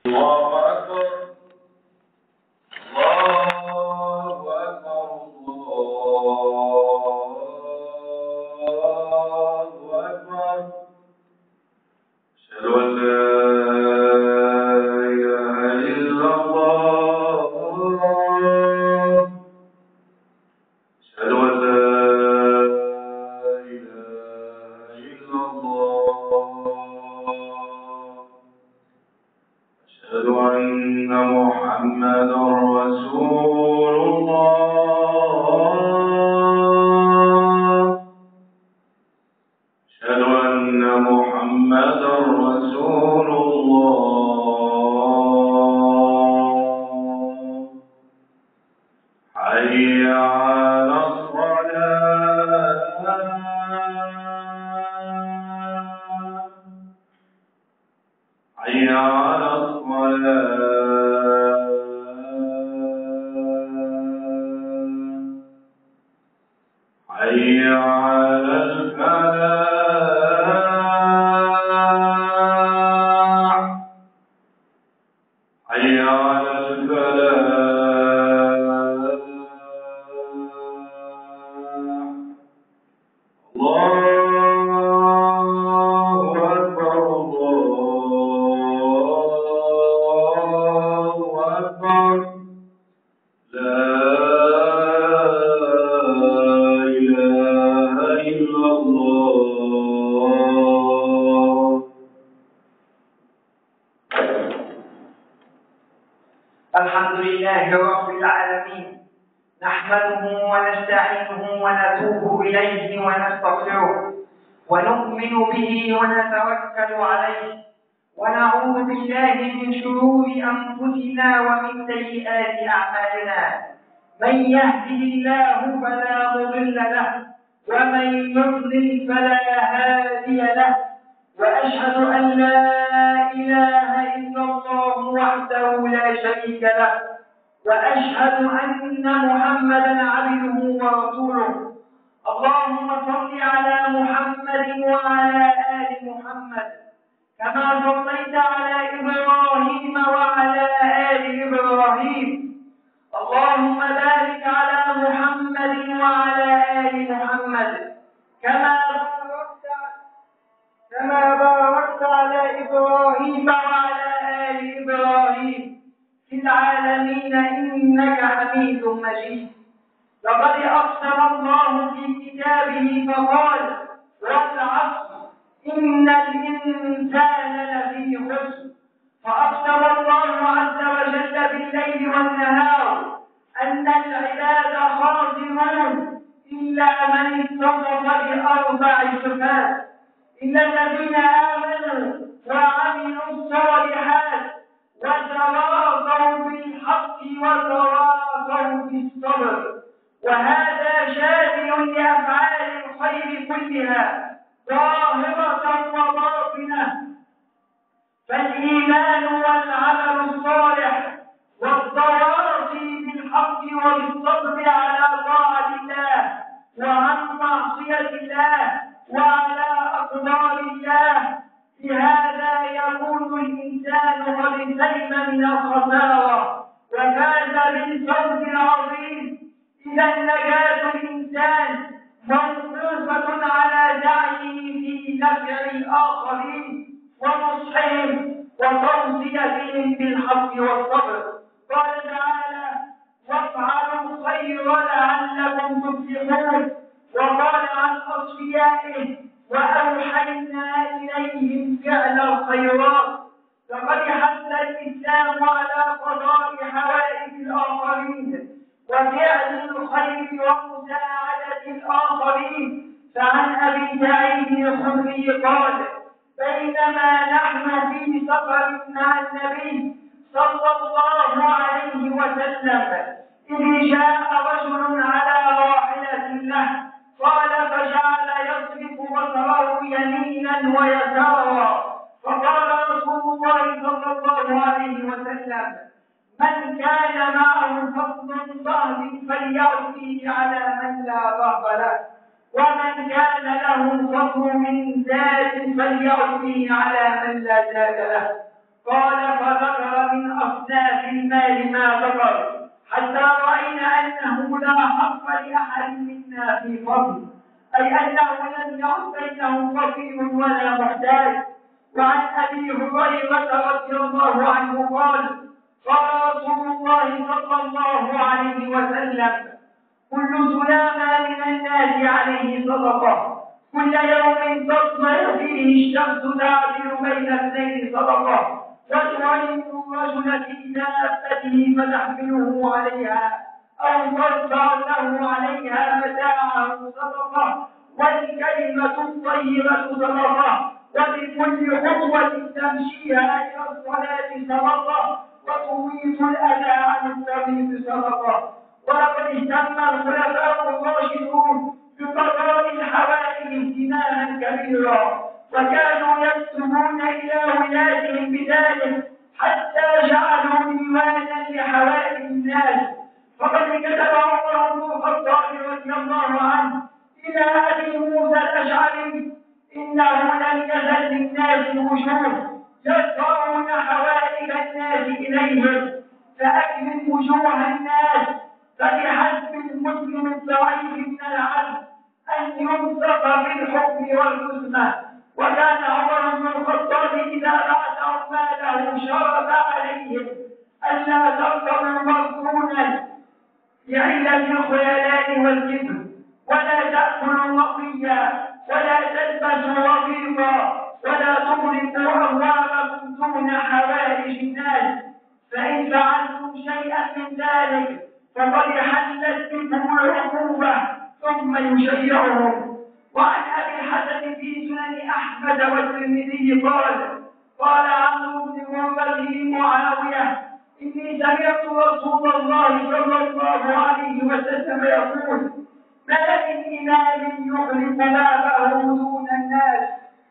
الله أكبر الله أكبر الله أكبر أشهد أن لا إله إلا الله أشهد أن لا إله إلا الله أشهد أن محمدا رسول الله أشهد أن محمدا رسول الله حي على الصلاة حي على الصلاة حي على الفلاح حي على الفلاح الله أكبر الله أكبر لا إله إلا الله. الحمد لله رب العالمين، نحمده ونستعينه ونتوب إليه ونستغفره ونؤمن به ونتوكل عليه ونعوذ بالله من شرور أنفسنا ومن سيئات أعمالنا. من يهده الله فلا مضل له ومن يضلل فلا هادي له، وأشهد أن لا إله إلا الله وحده لا شريك له، وأشهد أن محمدا عبده ورسوله. اللهم صل على محمد وعلى آل محمد كما صليت على إبراهيم وعلى آل إبراهيم. اللهم بارك على محمد وعلى آل محمد كما باركت على إبراهيم وعلى آل إبراهيم في العالمين إنك حميد مجيد. لقد أقسم الله في كتابه فقال: والعصر إن الإنسان لفي خسر. فأقسم الله عز وجل بالليل والنهار أن العباد خاسرون إلا من اتصف بأربع صفات: إلا الذين آمنوا وعملوا الصالحات وتواصوا بالحق وتواصوا بالصبر. وهذا شامل لأفعال الخير كلها ظاهرة وباطنة، فالإيمان والعمل الصالح والتواصي بالحق وبالصبر على طاعة الله وعن معصية الله وعلى أقدار الله، بهذا يكون الإنسان قد سلم من الخسارة وفاز بالفوز العظيم. إذا نجاة الإنسان موقوفة على سعيه في نفع الآخرين ونصحهم وتوصيتهم بالحق والصبر. قال تعالى: وافعلوا الخير لعلكم تفلحون. وقال عن أصفيائه: وأوحينا إليهم فعل الخيرات. فقد حث الإسلام على قضاء حوائج الآخرين وفعل الخير ومساعدة الآخرين. فعن أبي سعيد الخدري قال: بينما نحن في سفر مع النبي صلى الله عليه وسلم إذ جاء رجل على راحلة له، قال: فجعل يصرف بصره يمينا ويسارا. فقال رسول الله صلى الله عليه وسلم: من كان معه فضل ظهر فليأتيه على من لا ظهر له، ومن كان له فضل من زاد فليأتيه على من لا زاد له. قال: فذكر وأسرفنا في المال ما بطل، حتى رأينا أنه لا حق لأحد منا في فضل، أي أنه لم يعد بينه فقير ولا محتاج. وعن أبي هريرة رضي الله عنه قال: قال رسول الله صلى الله عليه وسلم: كل سلامة من الناس عليه صدقة، كل يوم تطلع فيه الشمس تعدل بين اثنين صدقة، وتعين الرجل في دابته فتحمله عليها أو ترفع له عليها متاعه صدقة، والكلمة الطيبة صدقة، وبكل خطوة تمشيها إلى الصلاة صدقة، وتميت الأذى عن الطريق صدقة. ولقد اهتم الخلفاء الراشدون بقضاء الحوائج اهتماما كبيرا، وكانوا يكتبون إلى ولاتهم بذلك حتى جعلوا ديوانا لحوائج الناس. فقد كتب عمر بن الخطاب رضي الله عنه إلى أبي موسى الأشعري: إنه لم يزل للناس وجوه يدفعون حوائج الناس إليهم، فأكرم وجوه الناس، فبحسب المسلم الضعيف من العدل أن ينصف بالحكم والقسمة. وكان عمر بن الخطاب إذا بعث عماله شرط عليهم ألا تركبوا مركونا لعلة الخيلاء والكبر، ولا تأكلوا رقيا، ولا تلبسوا رقيقا، ولا تغلقوا أبوابكم دون حوائج الناس، فإن فعلتم شيئا من ذلك فقد حلت بكم العقوبة. ثم يشيعهم. وعن أبي الحسن في سنن أحمد والترمذي قال عمرو بن مرة لمعاوية: إني سمعت رسول الله صلى الله عليه وسلم يقول: ما من إمام يغلق بابه دون الناس،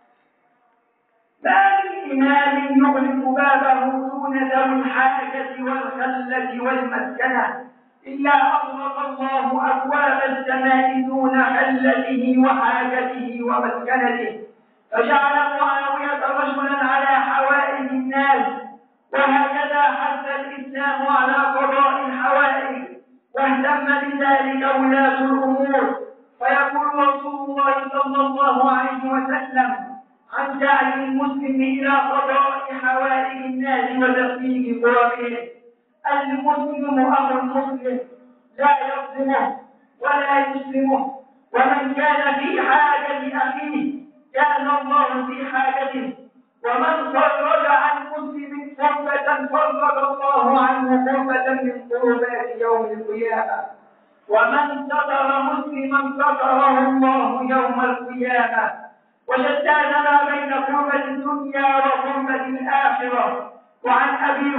ما من إمام يغلق بابه دون ذوي الحاجة والخلة والمسكنة إلا أغلق الله أبواب السماء دون خلته وحاجته ومسكنته. فجعل معاوية رجلا على حوائج الناس، وهكذا حث الإسلام على قضاء الحوائج، واهتم بذلك ولاة الأمور. فيقول رسول الله صلى الله عليه وسلم عن داعي المسلم إلى قضاء حوائج الناس وتفريج قربهم: المسلم أخو المسلم، لا يظلمه ولا يسلمه، ومن كان في حاجة أخيه كان الله في حاجته، ومن فرج عن مسلم كربة فرج الله عنه كربة من كربات يوم القيامة، ومن ستر مسلما ستره الله يوم القيامة. وشتان ما بين كربة الدنيا وكربة الآخرة. وعن أبي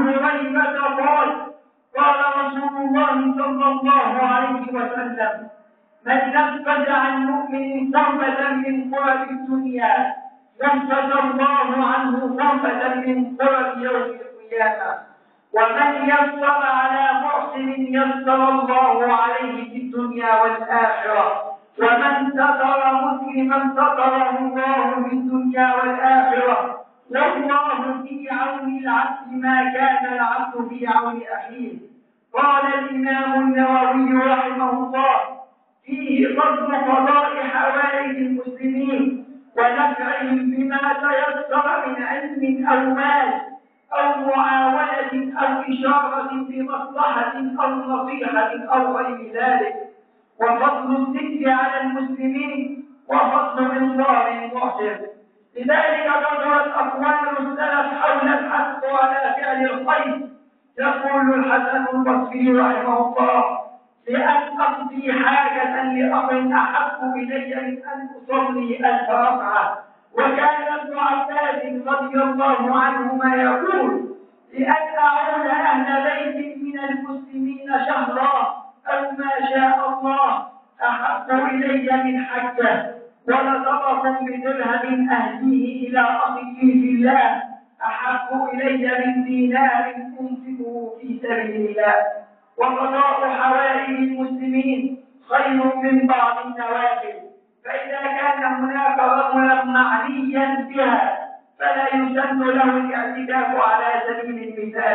هريرة قال رسول الله صلى الله عليه وسلم: من نفذ عن مؤمن كربة من كرب الدنيا نفذ الله عنه كربة من كرب يوم القيامة. ومن يسر على محسن يسر الله عليه في الدنيا والآخرة. ومن ستر مسلما ستره الله في الدنيا والآخرة. والله في عون العبد ما كان العبد في عون أخيه. قال الإمام النووي رحمه الله: فيه فضل قضاء حوائج المسلمين ونفعهم بما تيسر من علم أو مال أو معاونة أو إشارة بمصلحة أو نصيحة أو غير ذلك، وفضل الذكر على المسلمين، وفضل إنصار المحسن. لذلك كثرت أقوال السلف حول الحث على فعل الخير. يقول الحسن البصري رحمه الله: لأن أقضي حاجة لأخ أحب إلي من أن أصلي 1000 ركعة. وكان ابن عباس رضي الله عنهما يقول: لأن أعود أهل بيت من المسلمين شهرا أو ما شاء الله أحب إلي من حجة. ولطبق بدرهم أهديه إلى أخيه في الله أحب إلي من دينار أنفقه في سبيل الله. وقضاء حوائج المسلمين خير من بعض النوافل، فإذا كان هناك رجلا معنيا بها فلا يسن له الاعتكاف على سبيل المثال،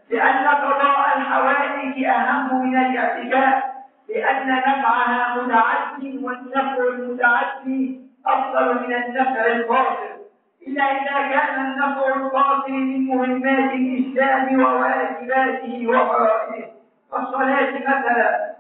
لأن قضاء الحوائج أهم من الاعتكاف، لأن نفعها متعد والنفع المتعدي أفضل من النفع القاصر، إلا إذا كان النفع القاصر من مهمات الإسلام وواجباته وفرائضه كالصلاة مثلا.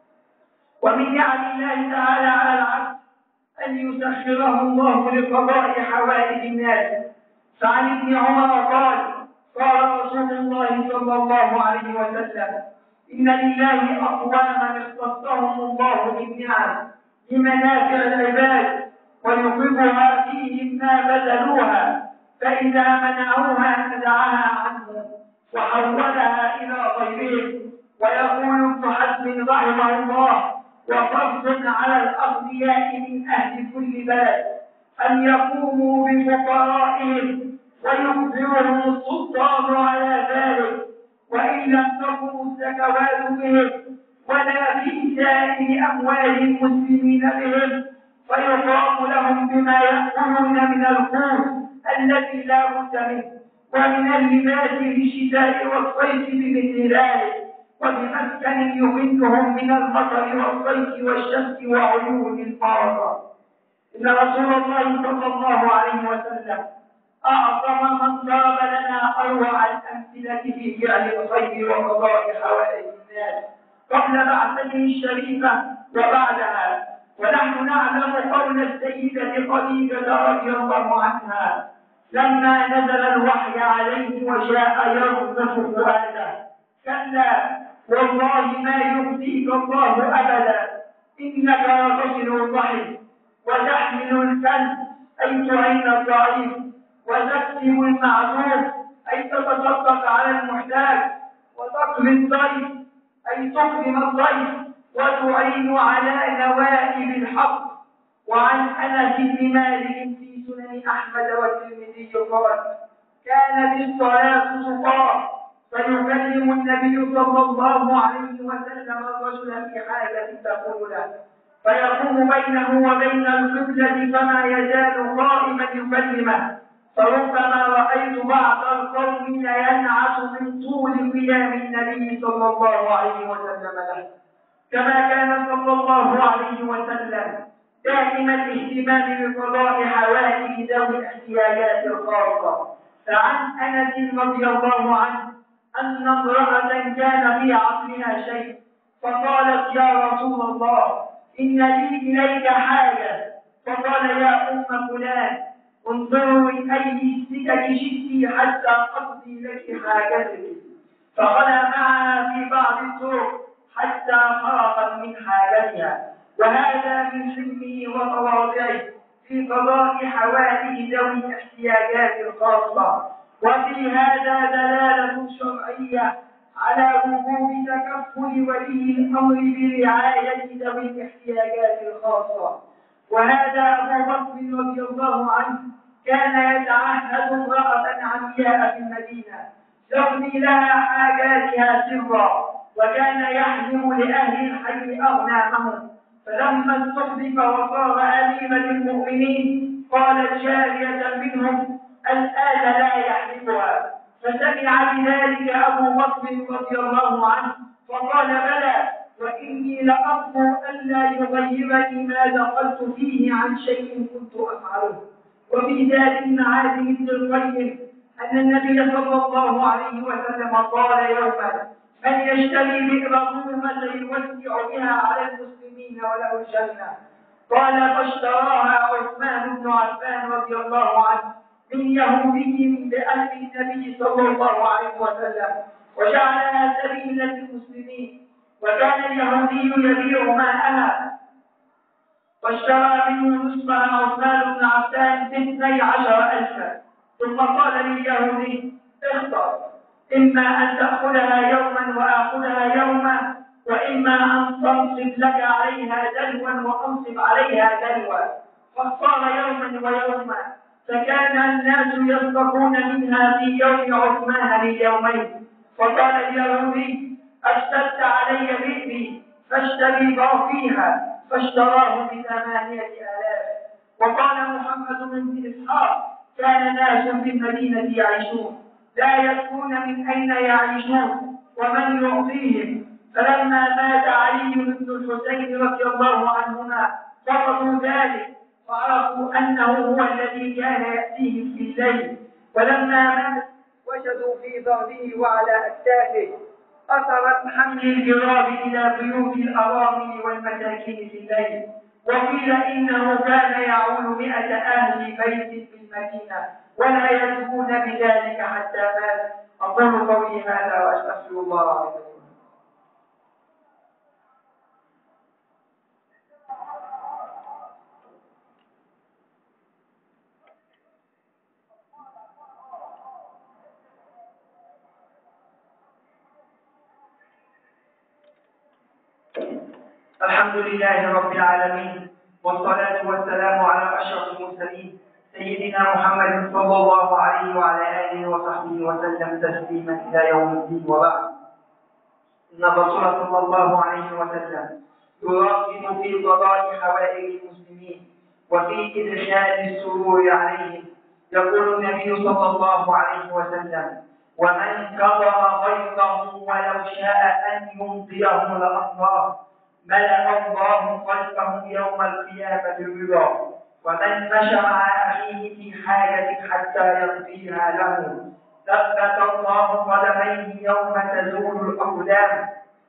ومن نعم الله تعالى على العبد أن يسخره الله لقضاء حوائج الناس. فعن ابن عمر قال: قال رسول الله صلى الله عليه وسلم: إن لله أقواما اختصهم الله بالنعم لمنافع العباد ويقرها فيهم ما بذلوها، فإذا منعوها نزعها عنهم وحولها إلى غيرهم. ويقول ابن حزم رحمه الله: وفرض على الأغنياء من أهل كل بلد أن يقوموا بفقرائهم ويخبرهم السلطان على ذلك، وإن لم تقم الزكوات بهم ولا في سائر أموال المسلمين بهم، فيقام لهم بما يأكلون من القوت الذي لا بد منه، ومن اللباس للشتاء والصيف بمثل ذلك، وبمسكن يغنهم من المطر والصيف والشمس وعيون الفاضة. إن رسول الله صلى الله عليه وسلم أعظم من ضرب لنا أروع الأمثلة في فعل الخير وقضاء حوائج الناس قبل بعثته الشريفة وبعدها. ونحن نعلم قول السيدة خديجة رضي الله عنها لما نزل الوحي عليه وجاء يرزق فؤاده: كلا والله ما يخزيك الله أبدا، إنك لتصل الرحم وتحمل الكلب أي تعين الضعيف، وتكسب المعدوم أي تتصدق على المحتاج، وتقضي الضيف أي تكرم الضيف، وتعين على نوائب الحق. وعن أنس بن مالك في سنن أحمد والترمذي قال: كانت الصلاة تقام فيكلم النبي صلى الله عليه وسلم الرجل في حاجة تقول له، فيقوم بينه وبين القبلة فما يزال قائما يكلمه، فربما رأيت بعض القوم لينعس من طول قيام النبي صلى الله عليه وسلم له. كما كان صلى الله عليه وسلم دائم الاهتمام بقضاء حوائج ذوي الاحتياجات الخاصة. فعن أنس رضي الله عنه أن امرأة كان في عصرها شيء، فقالت: يا رسول الله، إن لي إليك حاجة. فقال: يا أم فلان، انظروا أي السكك شئت حتى أقضي لك حاجتك. فخلى معها في بعض الطرق حتى فرغت من حاجتها، وهذا من حلمه وتواضعه في قضاء حوائج ذوي الاحتياجات الخاصة. وفي هذا دلالة شرعية على وجوب تكفل ولي الأمر برعاية ذوي الاحتياجات الخاصة. وهذا أبو بكر رضي الله عنه كان يتعهد امرأة عمياء في المدينة يقضي لها حاجاتها سرا، وكان يحجب لأهل الحي أغنامهم. فلما استخلف وصار أميرا للمؤمنين قالت جارية منهم: الآن لا يحجبها. فسمع بذلك أبو بكر رضي الله عنه فقال: بلى، وإني لأرجو ألا يغيرني ما دخلت فيه عن شيء كنت أفعله. وفي ذات معاذ بن القيم أن النبي صلى الله عليه وسلم قال يوما: من يشتري بئر رومة يوسع بها على المسلمين وله الجنة. قال: فاشتراها عثمان بن عفان رضي الله عنه من يهودي بأمر النبي صلى الله عليه وسلم، وجعلها سبيلا للمسلمين. وكان اليهودي يبيع ماءها، واشترى منه نصفها عثمان بن عفان ب12,000. ثم قال لليهودي: اختر، إما أن تأخذها يوما وآخذها يوما، وإما أن تنصب لك عليها دلوا وأنصب عليها دلوا. فاختار يوما ويوما، فكان الناس يصدقون منها في يوم عثمان ليومين. فقال اليهودي: أشتدت علي بئري فاشتري باقيها، فاشتراه ب8,000. وقال محمد بن إسحاق: كان ناس في المدينة يعيشون لا يدرون من أين يعيشون ومن يعطيهم. فلما مات علي بن الحسين رضي الله عنهما رفضوا ذلك وعرفوا أنه هو الذي كان يأتيهم في الليل. ولما مات وجدوا في ظهره وعلى أكتافه أثرت حمل الجراب إلى بيوت الأرامل والمساكين في الليل. وقيل إنه كان يعول 100 أهل بيت في المدينة ولا يدرون بذلك حتى مات. أقول قولي هذا وأستغفر الله لي. الحمد لله رب العالمين، والصلاة والسلام على أشرف المرسلين سيدنا محمد صلى الله عليه وعلى آله وصحبه وسلم تسليما إلى يوم الدين. وبعد، إن الرسول صلى الله عليه وسلم يرغب في قضاء حوائج المسلمين وفي إدخال السرور عليهم. يقول النبي صلى الله عليه وسلم: ومن كظم غيظه ولو شاء أن يمضيه لأمضاه ملأ الله قلبه يوم القيامة رضا. ومن مشى مع أخيه في حاجة حتى يقضيها له ثبت الله قدميه يوم تزول الأقدام.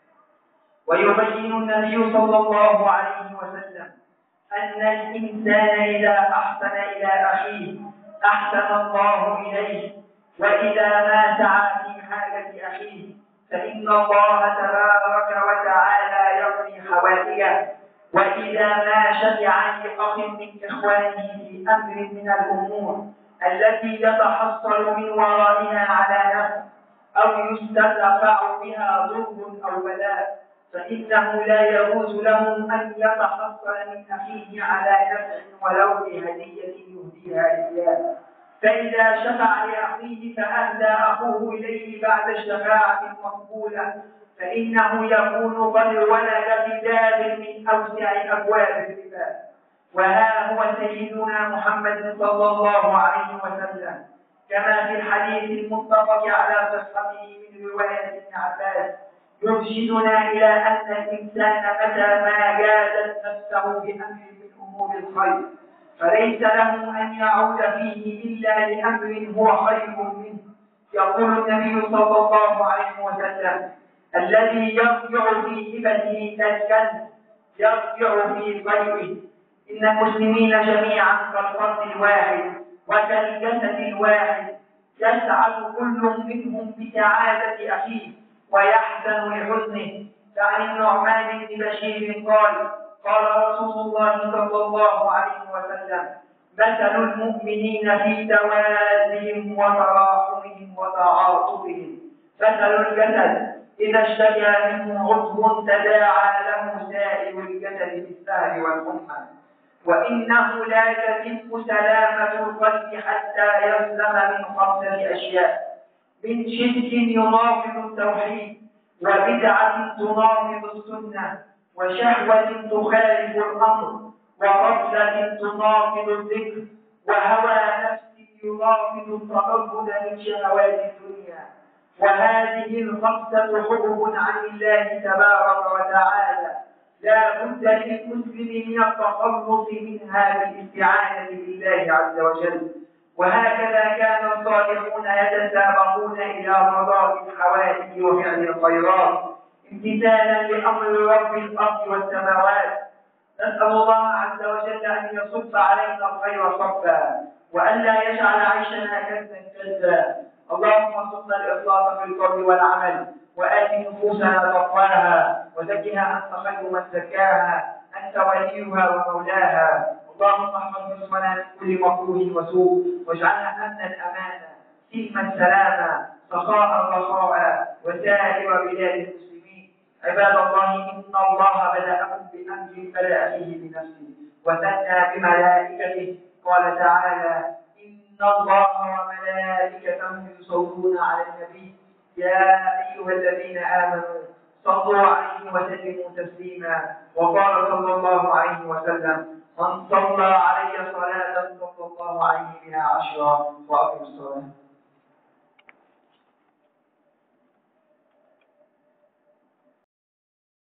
ويبين النبي صلى الله عليه وسلم أن الإنسان إذا أحسن إلى أخيه أحسن الله إليه، وإذا ما سعى في حاجة أخيه فإن الله تبارك وتعالى يقضي حوائجه. وإذا ما شفع لأخ من إخوانه في أمر من الأمور التي يتحصل من ورائها على نفسه أو يستدفع بها ضر أو بلاء، فإنه لا يجوز له أن يتحصل من أخيه على نفسه ولو بهدية يهديها إياه. فإذا شفع لأخيه فأهدى أخوه إليه بعد الشفاعة المقبولة فإنه يكون قد ولد بباب من أوسع أبواب الربا. وها هو سيدنا محمد صلى الله عليه وسلم كما في الحديث المتفق على صحته من رواية ابن عباس يرشدنا إلى أن الإنسان متى ما جازت نفسه بأمر من أمور الخير فليس له أن يعود فيه إلا لأمر هو خير منه. يقول النبي صلى الله عليه وسلم: الذي يرجع في هبته كالكلب يرجع في ضيفه. إن المسلمين جميعا كالفرد الواحد وكالجسد الواحد، يسعد كل منهم بسعادة أخيه ويحزن لحزنه. فعن النعمان بن بشير قال رسول الله صلى الله عليه وسلم: مثل المؤمنين في توادهم وتراحمهم وتعاطفهم مثل الجسد إذا اشتكى منه عضو تداعى له سائر الجسد بالسهر والحمى. وإنه لا تتم سلامة القلب حتى يسلم من 5 أشياء: من شرك يناقض التوحيد، وبدعة تناقض السنة، وشهوة تخالف الأمر، وغفلة تناقض الذكر، وهوى نفس يناقض التعبد من شهوات الدنيا. وهذه 5 حبب عن الله تبارك وتعالى لا بد للمسلم من التخلص منها بالاستعانة بالله عز وجل. وهكذا كان الصالحون يتسابقون إلى قضاء الحوائج وفعل الخيرات امتثالا لأمر رب الأرض والسماوات. نسأل الله عز وجل أن يصب علينا الخير صبا وأن لا يجعل عيشنا كذا كذا. اللهم ارزقنا الإخلاص في القول والعمل، وآت نفوسنا تقواها وزكها أنت خير من زكاها، أنت وليها ومولاها. اللهم احفظ نصرنا من كل مكروه وسوء، واجعلنا أمنا أمانا سلما سلاما سخاء رخاء وسائر بلاد المسلمين. عباد الله، إن الله بدأكم بأمر بدأ فيه بنفسه وثنى بملائكته. قال تعالى: إن الله وملائكته يصلون على النبي يا أيها الذين آمنوا صلوا عليه وسلموا تسليما. وقال صلى الله عليه وسلم: من صلى علي صلاة صلى الله عليه بها 10. وأقم الصلاة.